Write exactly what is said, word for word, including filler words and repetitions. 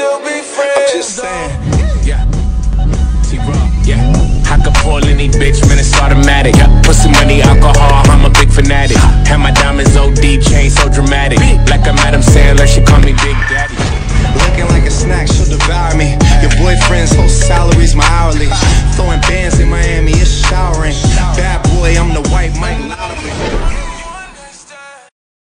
still be friends. I'm just saying. Yeah. T-Raw, yeah. I could pull any bitch, man, it's automatic. Yeah. Pussy, money, alcohol, I'm a big fanatic. Have my diamonds O D, chain so dramatic. Like I'm Adam Sandler, she call me Big Daddy. Looking like a snack, she'll devour me. Your boyfriend's whole salary's my hourly.